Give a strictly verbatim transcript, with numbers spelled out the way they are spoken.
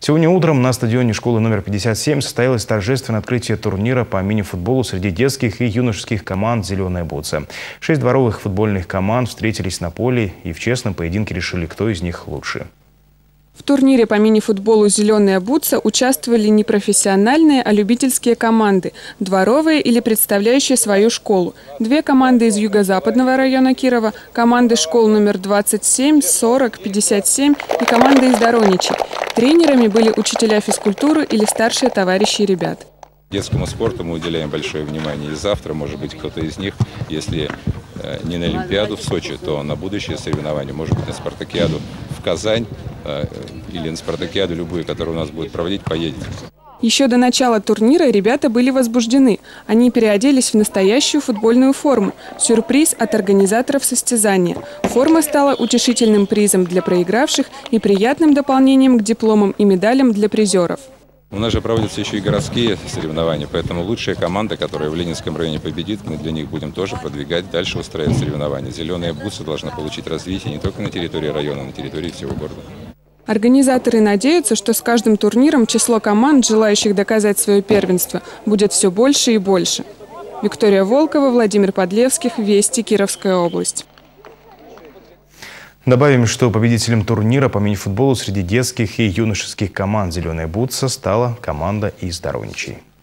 Сегодня утром на стадионе школы номер пятьдесят семь состоялось торжественное открытие турнира по мини-футболу среди детских и юношеских команд «Зеленая бутса». Шесть дворовых футбольных команд встретились на поле и в честном поединке решили, кто из них лучше. В турнире по мини-футболу «Зеленая бутса» участвовали не профессиональные, а любительские команды, дворовые или представляющие свою школу. Две команды из юго-западного района Кирова, команды школ номер двадцать семь, сорок, пятьдесят семь и команда из Дороничей. Тренерами были учителя физкультуры или старшие товарищи ребят. Детскому спорту мы уделяем большое внимание. И завтра, может быть, кто-то из них, если не на Олимпиаду в Сочи, то на будущее соревнования, может быть, на спартакиаду в Казань или на спартакиаду любую, которую у нас будет проводить, поедет. Еще до начала турнира ребята были возбуждены. Они переоделись в настоящую футбольную форму. Сюрприз от организаторов состязания. Форма стала утешительным призом для проигравших и приятным дополнением к дипломам и медалям для призеров. У нас же проводятся еще и городские соревнования, поэтому лучшая команда, которая в Ленинском районе победит, мы для них будем тоже продвигать, дальше устраивать соревнования. «Зеленая бутса» должна получить развитие не только на территории района, но и на территории всего города. Организаторы надеются, что с каждым турниром число команд, желающих доказать свое первенство, будет все больше и больше. Виктория Волкова, Владимир Подлевских, Вести, Кировская область. Добавим, что победителем турнира по мини-футболу среди детских и юношеских команд «Зеленая бутса» стала команда из Дороничей.